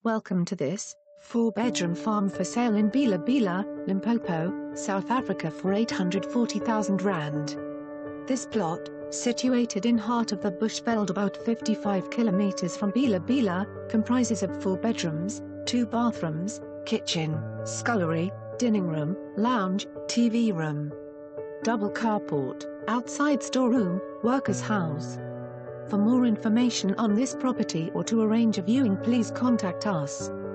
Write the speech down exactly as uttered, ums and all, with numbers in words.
Welcome to this four-bedroom farm for sale in Bela Bela, Limpopo, South Africa for eight hundred forty thousand rand. This plot, situated in heart of the Bushveld about fifty-five kilometers from Bela Bela, comprises of four bedrooms, two bathrooms, kitchen, scullery, dining room, lounge, T V room, double carport, outside storeroom, workers' house. For more information on this property or to arrange a viewing, please contact us.